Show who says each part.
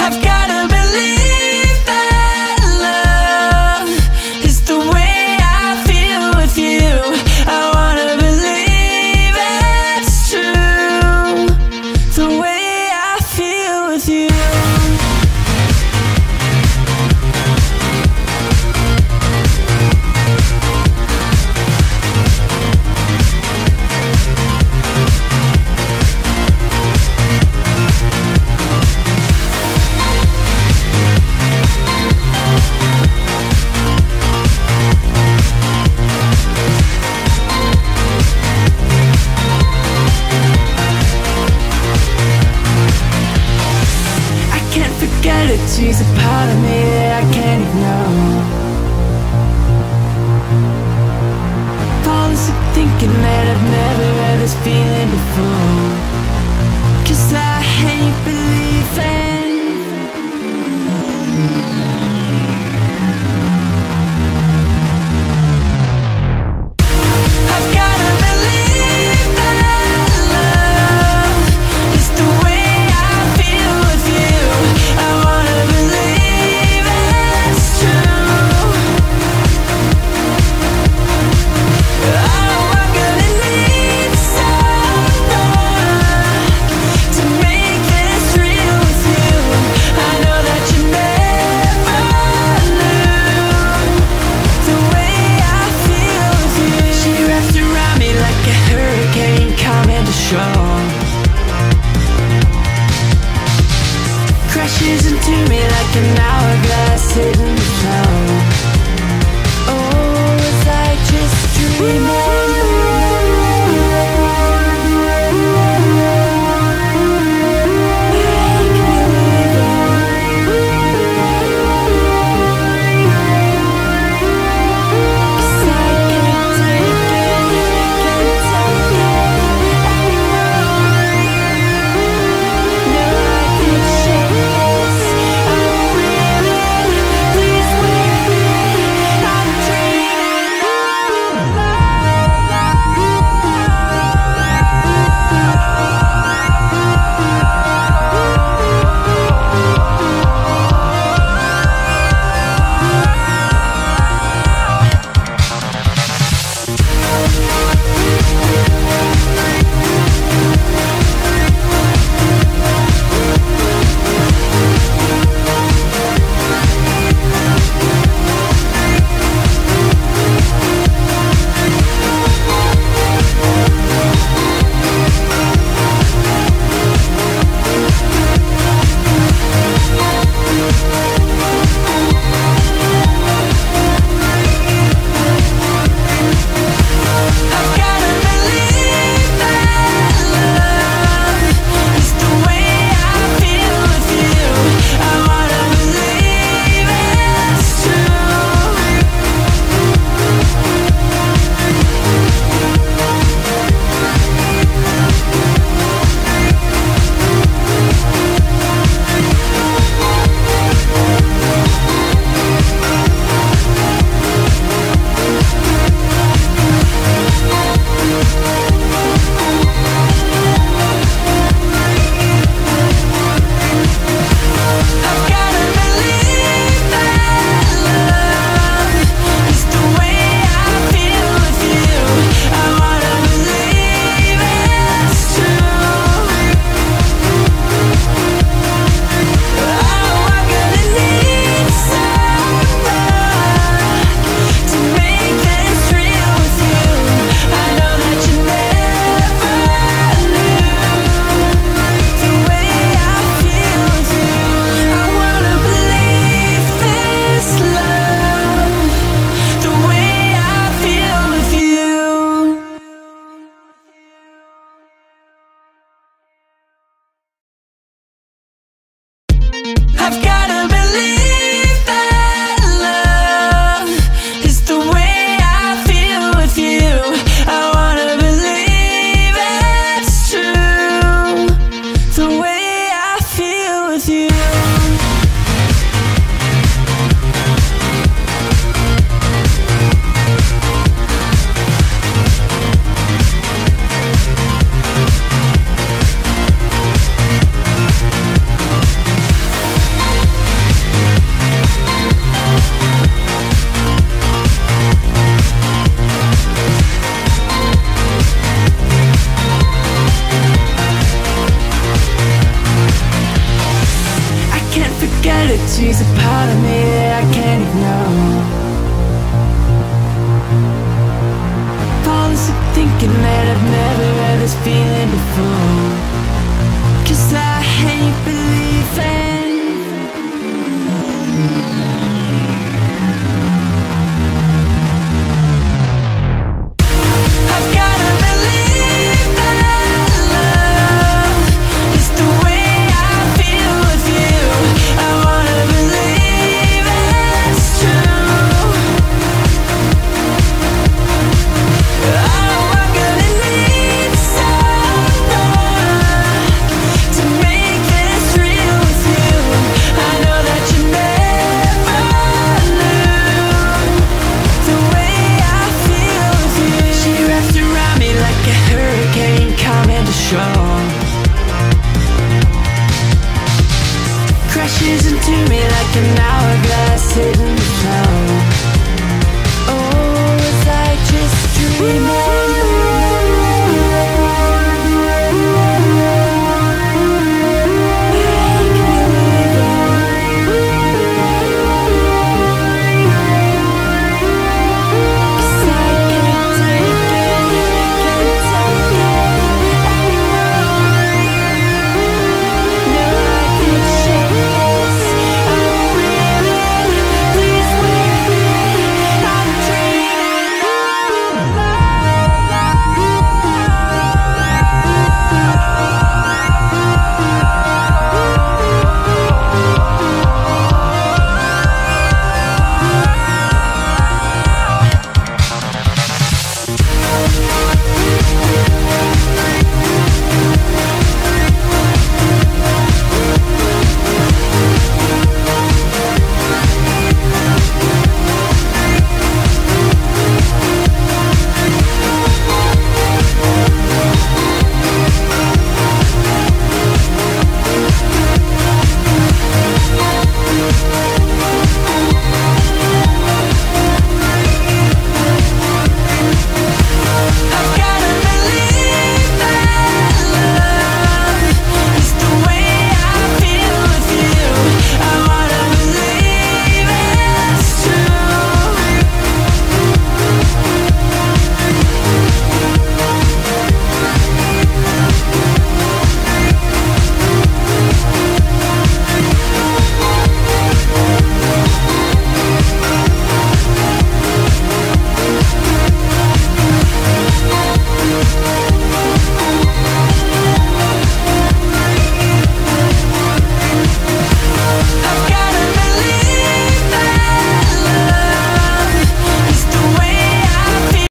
Speaker 1: I've gotta believe that love is the way I feel with you. I wanna believe it's true, the way I feel with you. She's a part of me that I can't ignore. Fall asleep thinking that I've never had this feeling before. 'Cause I hate believing. I've gotta believe that love is the way I feel with you. I wanna believe it's true. Oh, I'm gonna need someone to make this real with you. I know that you never knew the way I feel with you. She wraps around me like a hurricane coming to shore. Crashes into me like an hourglass hitting the floor. Oh, was I just dreaming? She's a part of me that I can't ignore. Fall asleep thinking that I've never had this feeling before. 'Cause I hate believing. I've gotta believe that love is the way I feel with you. I wanna believe it's true. Oh, I'm gonna need someone to make this real with you. I know that you never knew the way I feel with you. She wraps around me like a hurricane coming to shore. Crashes into me like an hourglass hitting the floor. Oh, was I just dreaming?